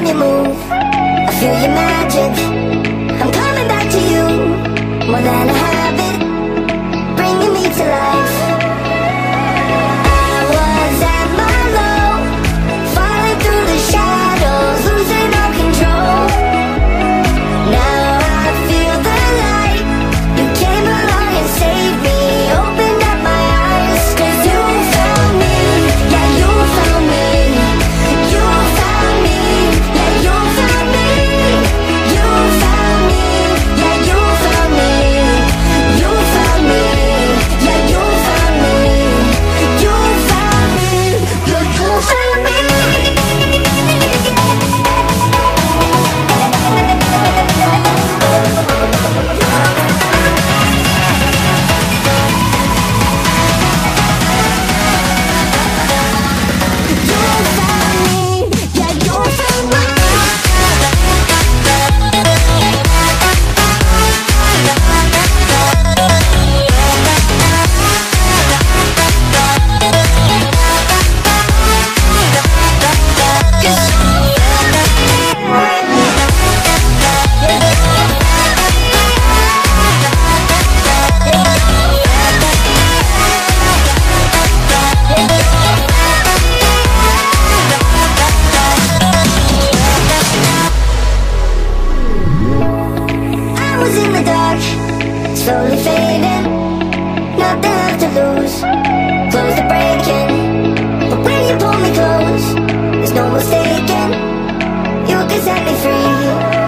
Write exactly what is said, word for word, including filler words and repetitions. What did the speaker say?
time you move, I feel your magic. I'm coming back to you, more than a habit, bringing me to life. I was at my low, falling through the shadows, losing all control. Now I feel the light, you came along and saved me, opened up my eyes. Cause you found me, yeah you found me. You found me, yeah you found me. You found me, yeah you found me. You found me, yeah you found me. You found me, yeah you found me. Slowly fading, nothing left to lose. Close to breaking, but when you pull me close, there's no mistaking. You can set me free.